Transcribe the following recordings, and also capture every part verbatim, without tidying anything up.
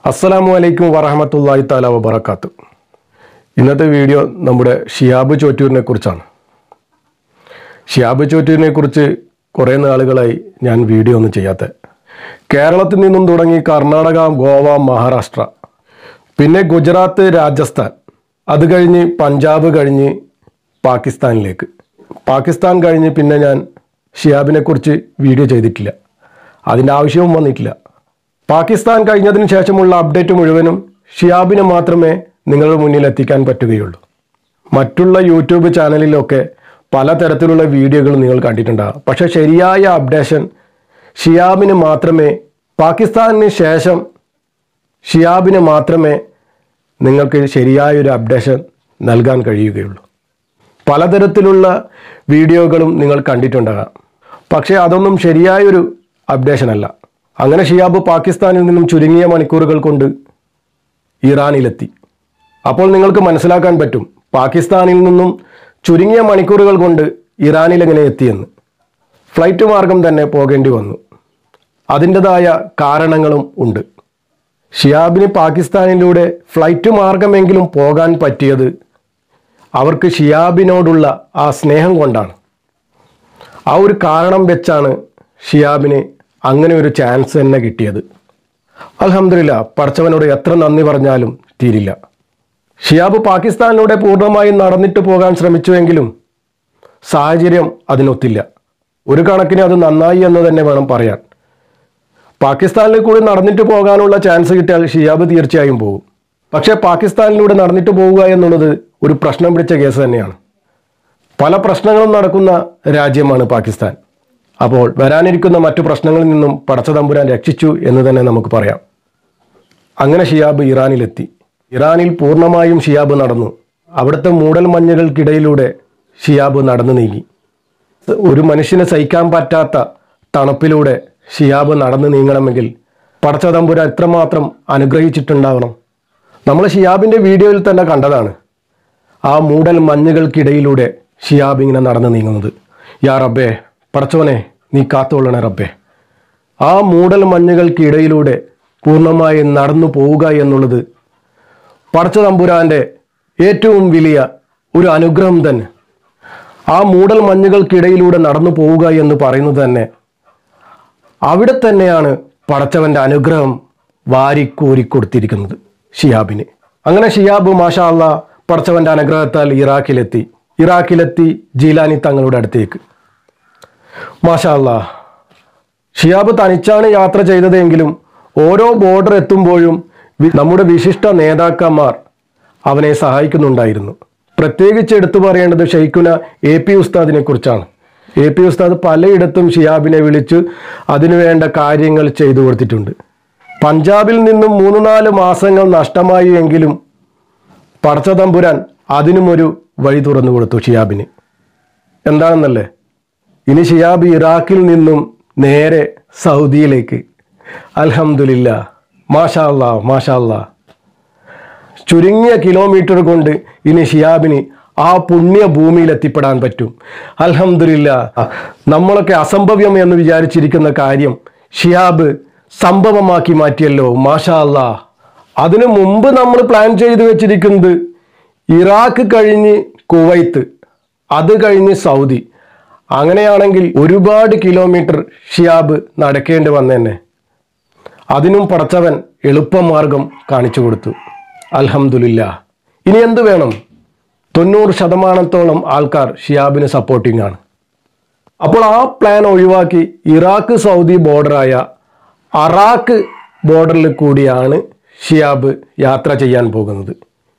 അസ്സലാമു അലൈക്കും വറഹ്മത്തുള്ളാഹി തആല വബറകാത്തു. ഇന്നത്തെ വീഡിയോ നമ്മുടെ ഷിഹാബ് ചോറ്റൂരിനെ കുറിച്ചാണ്. ഷിഹാബ് ചോറ്റൂരിനെ കുറിച്ച് കുറേ നാളുകളായി ഞാൻ വീഡിയോ ഒന്നും ചെയ്യാത്ത. കേരളത്തിൽ നിന്നും തുടങ്ങി കർണാടക, ഗോവ, മഹാരാഷ്ട്ര, പിന്നെ ഗുജറാത്ത്, രാജസ്ഥാൻ, അത് കഴിഞ്ഞ് പഞ്ചാബ് കഴിഞ്ഞ് പാകിസ്ഥാനിലേക്ക്. പാകിസ്ഥാൻ കഴിഞ്ഞ് പിന്നെ ഞാൻ ഷിഹാബിനെ കുറിച്ച് വീഡിയോ ചെയ്തിട്ടില്ല, അതിൻ്റെ ആവശ്യവും വന്നിട്ടില്ല. പാകിസ്ഥാൻ കഴിഞ്ഞതിന് ശേഷമുള്ള അപ്ഡേറ്റ് മുഴുവനും ഷിഹാബിന് മാത്രമേ നിങ്ങളുടെ മുന്നിൽ എത്തിക്കാൻ പറ്റുകയുള്ളൂ. മറ്റുള്ള യൂട്യൂബ് ചാനലിലൊക്കെ പലതരത്തിലുള്ള വീഡിയോകൾ നിങ്ങൾ കണ്ടിട്ടുണ്ടാകും. പക്ഷേ ശരിയായ അപ്ഡേഷൻ ഷിഹാബിന് മാത്രമേ, പാകിസ്ഥാനിന് ശേഷം ഷിഹാബിന് മാത്രമേ നിങ്ങൾക്ക് ശരിയായൊരു അപ്ഡേഷൻ നൽകാൻ കഴിയുകയുള്ളൂ. പലതരത്തിലുള്ള വീഡിയോകളും നിങ്ങൾ കണ്ടിട്ടുണ്ടാകാം, പക്ഷേ അതൊന്നും ശരിയായൊരു അപ്ഡേഷൻ അല്ല. അങ്ങനെ ഷിഹാബ് പാകിസ്ഥാനിൽ നിന്നും ചുരുങ്ങിയ മണിക്കൂറുകൾ കൊണ്ട് ഇറാനിലെത്തി. അപ്പോൾ നിങ്ങൾക്ക് മനസ്സിലാക്കാൻ പറ്റും പാകിസ്ഥാനിൽ നിന്നും ചുരുങ്ങിയ മണിക്കൂറുകൾ കൊണ്ട് ഇറാനിൽ എങ്ങനെ എത്തിയെന്ന്. ഫ്ലൈറ്റ് മാർഗം തന്നെ പോകേണ്ടി വന്നു. അതിൻ്റെതായ കാരണങ്ങളും ഉണ്ട്. ഷിഹാബിന് പാകിസ്ഥാനിലൂടെ ഫ്ലൈറ്റ് മാർഗമെങ്കിലും പോകാൻ പറ്റിയത് അവർക്ക് ഷിഹാബിനോടുള്ള ആ സ്നേഹം കൊണ്ടാണ്. ആ ഒരു കാരണം വെച്ചാണ് ഷിഹാബിന് അങ്ങനെ ഒരു ചാൻസ് തന്നെ കിട്ടിയത്. അൽഹംദുലില്ലാ, പടച്ചവനോട് എത്ര നന്ദി പറഞ്ഞാലും തീരില്ല. ഷിഹാബ് പാകിസ്ഥാനിലൂടെ പൂർണ്ണമായും നടന്നിട്ട് പോകാൻ ശ്രമിച്ചുവെങ്കിലും സാഹചര്യം അതിനൊത്തില്ല. ഒരു കണക്കിന് അത് നന്നായി എന്ന് തന്നെ വേണം പറയാൻ. പാകിസ്ഥാനിൽ കൂടി നടന്നിട്ട് പോകാനുള്ള ചാൻസ് കിട്ടിയാൽ ഷിഹാബ് തീർച്ചയായും പോകും. പക്ഷേ പാകിസ്ഥാനിലൂടെ നടന്നിട്ട് പോവുക എന്നുള്ളത് ഒരു പ്രശ്നം പിടിച്ച കേസ് തന്നെയാണ്. പല പ്രശ്നങ്ങളും നടക്കുന്ന രാജ്യമാണ് പാകിസ്ഥാൻ. അപ്പോൾ വരാനിരിക്കുന്ന മറ്റു പ്രശ്നങ്ങളിൽ നിന്നും പടച്ച തമ്പുരാൻ രക്ഷിച്ചു എന്ന് തന്നെ നമുക്ക് പറയാം. അങ്ങനെ ഷിഹാബ് ഇറാനിലെത്തി. ഇറാനിൽ പൂർണ്ണമായും ഷിഹാബ് നടന്നു. അവിടുത്തെ മൂടൽ മഞ്ഞുകൾക്കിടയിലൂടെ ഷിഹാബ് നടന്നു നീങ്ങി. ഒരു മനുഷ്യന് സഹിക്കാൻ പറ്റാത്ത തണുപ്പിലൂടെ ഷിഹാബ് നടന്നു നീങ്ങണമെങ്കിൽ പടച്ച തമ്പുരാൻ എത്രമാത്രം അനുഗ്രഹിച്ചിട്ടുണ്ടാവണം. നമ്മൾ ഷിഹാബിൻ്റെ വീഡിയോയിൽ തന്നെ കണ്ടതാണ് ആ മൂടൽ മഞ്ഞുകൾക്കിടയിലൂടെ ഷിഹാബ് ഇങ്ങനെ നടന്നു നീങ്ങുന്നത്. യാ റബ്ബേ, പടച്ചവനെ നീ കാത്തുകൊള്ളണേ റബ്ബേ. ആ മൂടൽ മഞ്ഞുകൾക്കിടയിലൂടെ പൂർണ്ണമായി നടന്നു പോവുക എന്നുള്ളത് പടച്ച തമ്പുരാൻ്റെ ഏറ്റവും വലിയ ഒരു അനുഗ്രഹം തന്നെ. ആ മൂടൽ മഞ്ഞുകൾക്കിടയിലൂടെ നടന്നു പോവുക എന്ന് പറയുന്നത് തന്നെ അവിടെ തന്നെയാണ് പടച്ചവൻ്റെ അനുഗ്രഹം വാരിക്കോരിക്കൊടുത്തിരിക്കുന്നത് ഷിഹാബിന്. അങ്ങനെ ഷിഹാബ് മാഷാ അല്ലാ പടച്ചവൻ്റെ അനുഗ്രഹത്താൽ ഇറാഖിലെത്തി. ഇറാഖിലെത്തി ജീലാനി തങ്ങളുടെ അടുത്തേക്ക്. മാഷാ അല്ലാ, ഷിഹാബ് തനിച്ചാണ് യാത്ര ചെയ്തതെങ്കിലും ഓരോ ബോർഡർ എത്തുമ്പോഴും നമ്മുടെ വിശിഷ്ട നേതാക്കന്മാർ അവനെ സഹായിക്കുന്നുണ്ടായിരുന്നു. പ്രത്യേകിച്ച് എടുത്തു പറയേണ്ടത് ഷെയ്ഖുന എ പി ഉസ്താദിനെ കുറിച്ചാണ്. എ പി ഉസ്താദ് പലയിടത്തും ഷിഹാബിനെ വിളിച്ച് അതിനുവേണ്ട കാര്യങ്ങൾ ചെയ്തു കൊടുത്തിട്ടുണ്ട്. പഞ്ചാബിൽ നിന്നും മൂന്ന് നാല് മാസങ്ങൾ നഷ്ടമായി എങ്കിലും പടച്ച തമ്പുരാൻ അതിനുമൊരു വഴി തുറന്നു കൊടുത്തു ഷിഹാബിന്. എന്താണെന്നല്ലേ, ഇനി ഷിഹാബ് ഇറാഖിൽ നിന്നും നേരെ സൗദിയിലേക്ക്. അൽഹംദുലില്ലാ, മാഷാ അല്ലാ, മാഷാ അല്ലാ. ചുരുങ്ങിയ കിലോമീറ്റർ കൊണ്ട് ഇനി ഷിഹാബിന് ആ പുണ്യ ഭൂമിയിൽ എത്തിപ്പെടാൻ പറ്റും. അൽഹംദുലില്ലാ, നമ്മളൊക്കെ അസംഭവ്യം എന്ന് വിചാരിച്ചിരിക്കുന്ന കാര്യം ഷിഹാബ് സംഭവമാക്കി മാറ്റിയല്ലോ. മാഷാ അല്ലാ. അതിനു മുമ്പ് നമ്മൾ പ്ലാൻ ചെയ്ത് വെച്ചിരിക്കുന്നത് ഇറാഖ് കഴിഞ്ഞ് കുവൈത്ത്, അത് കഴിഞ്ഞ് സൗദി. അങ്ങനെയാണെങ്കിൽ ഒരുപാട് കിലോമീറ്റർ ഷിഹാബ് നടക്കേണ്ടി വന്നേനെ. അതിനും പടച്ചവൻ എളുപ്പമാർഗം കാണിച്ചു കൊടുത്തു. അൽഹംദുലില്ലാ. ഇനി എന്ത് വേണം? തൊണ്ണൂറ് ശതമാനത്തോളം ആൾക്കാർ ഷിഹാബിന് സപ്പോർട്ടിംഗ് ആണ്. അപ്പോൾ ആ പ്ലാൻ ഒഴിവാക്കി ഇറാഖ് സൗദി ബോർഡറായ അറാഖ് ബോർഡറിൽ കൂടിയാണ് ഷിഹാബ് യാത്ര ചെയ്യാൻ പോകുന്നത്.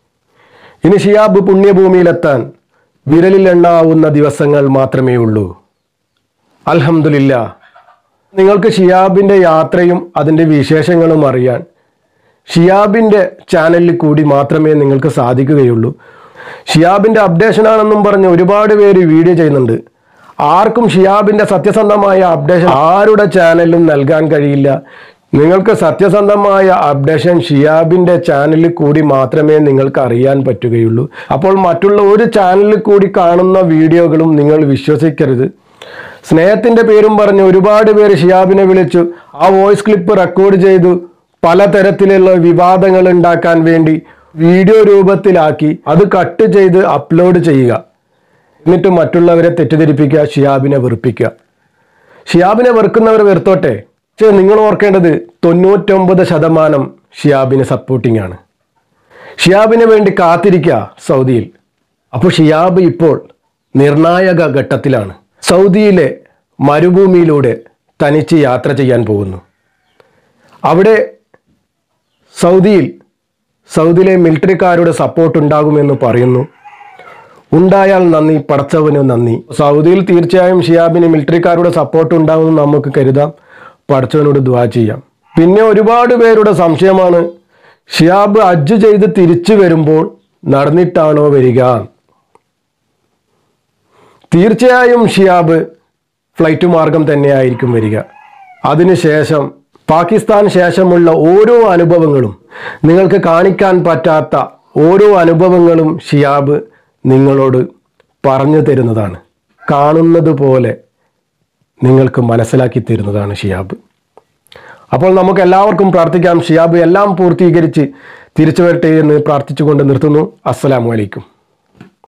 ഇനി ഷിഹാബ് പുണ്യഭൂമിയിലെത്താൻ വിരലിൽ എണ്ണാവുന്ന ദിവസങ്ങൾ മാത്രമേ ഉള്ളൂ. അൽഹംദുലില്ലാ. നിങ്ങൾക്ക് ഷിഹാബിൻ്റെ യാത്രയും അതിൻ്റെ വിശേഷങ്ങളും അറിയാൻ ഷിഹാബിൻ്റെ ചാനലിൽ കൂടി മാത്രമേ നിങ്ങൾക്ക് സാധിക്കുകയുള്ളൂ. ഷിഹാബിൻ്റെ അപ്ഡേഷനാണെന്നും പറഞ്ഞ് ഒരുപാട് പേര് വീഡിയോ ചെയ്യുന്നുണ്ട്. ആർക്കും ഷിഹാബിൻ്റെ സത്യസന്ധമായ അപ്ഡേഷൻ ആരുടെ ചാനലിലും നൽകാൻ കഴിയില്ല. നിങ്ങൾക്ക് സത്യസന്ധമായ അപ്ഡേഷൻ ഷിഹാബിൻ്റെ ചാനലിൽ കൂടി മാത്രമേ നിങ്ങൾക്ക് അറിയാൻ പറ്റുകയുള്ളൂ. അപ്പോൾ മറ്റുള്ള ഒരു ചാനലിൽ കൂടി കാണുന്ന വീഡിയോകളും നിങ്ങൾ വിശ്വസിക്കരുത്. സ്നേഹത്തിൻ്റെ പേരും പറഞ്ഞ് ഒരുപാട് പേര് ഷിഹാബിനെ വിളിച്ചു ആ വോയിസ് ക്ലിപ്പ് റെക്കോർഡ് ചെയ്തു പലതരത്തിലുള്ള വിവാദങ്ങൾ ഉണ്ടാക്കാൻ വേണ്ടി വീഡിയോ രൂപത്തിലാക്കി അത് കട്ട് ചെയ്ത് അപ്ലോഡ് ചെയ്യുക. എന്നിട്ട് മറ്റുള്ളവരെ തെറ്റിദ്ധരിപ്പിക്കുക, ഷിഹാബിനെ വെറുപ്പിക്കുക. ഷിഹാബിനെ വെറുക്കുന്നവർ വെറുത്തോട്ടെ. പക്ഷേ നിങ്ങൾ ഓർക്കേണ്ടത് തൊണ്ണൂറ്റൊമ്പത് ശതമാനം ഷിഹാബിന് സപ്പോർട്ടിംഗ് ആണ്. ഷിഹാബിന് വേണ്ടി കാത്തിരിക്കുക സൗദിയിൽ. അപ്പോൾ ഷിഹാബ് ഇപ്പോൾ നിർണായക ഘട്ടത്തിലാണ്. സൗദിയിലെ മരുഭൂമിയിലൂടെ തനിച്ച് യാത്ര ചെയ്യാൻ പോകുന്നു. അവിടെ സൗദിയിൽ സൗദിയിലെ മിലിറ്ററിക്കാരുടെ സപ്പോർട്ട് ഉണ്ടാകുമെന്ന് പറയുന്നു. ഉണ്ടായാൽ നന്ദി, പടച്ചവന് നന്ദി. സൗദിയിൽ തീർച്ചയായും ഷിഹാബിന് മിലിറ്ററിക്കാരുടെ സപ്പോർട്ട് ഉണ്ടാകുമെന്ന് നമുക്ക് കരുതാം. പടച്ചവനോട് ദുആ ചെയ്യാം. പിന്നെ ഒരുപാട് പേരുടെ സംശയമാണ്, ഷിഹാബ് ഹജ്ജ് ചെയ്ത് തിരിച്ചു വരുമ്പോൾ നടന്നിട്ടാണോ വരിക? തീർച്ചയായും ഷിഹാബ് ഫ്ലൈറ്റ് മാർഗം തന്നെയായിരിക്കും വരിക. അതിനുശേഷം പാകിസ്ഥാൻ ശേഷമുള്ള ഓരോ അനുഭവങ്ങളും, നിങ്ങൾക്ക് കാണിക്കാൻ പറ്റാത്ത ഓരോ അനുഭവങ്ങളും ഷിഹാബ് നിങ്ങളോട് പറഞ്ഞു തരുന്നതാണ്. കാണുന്നത് പോലെ നിങ്ങൾക്ക് മനസ്സിലാക്കി തരുന്നതാണ് ഷിഹാബ്. അപ്പോൾ നമുക്ക് എല്ലാവർക്കും പ്രാർത്ഥിക്കാം, ഷിഹാബ് എല്ലാം പൂർത്തീകരിച്ച് തിരിച്ചു വരട്ടെ എന്ന് പ്രാർത്ഥിച്ചുകൊണ്ട് നിർത്തുന്നു. അസ്സലാമു അലൈക്കും.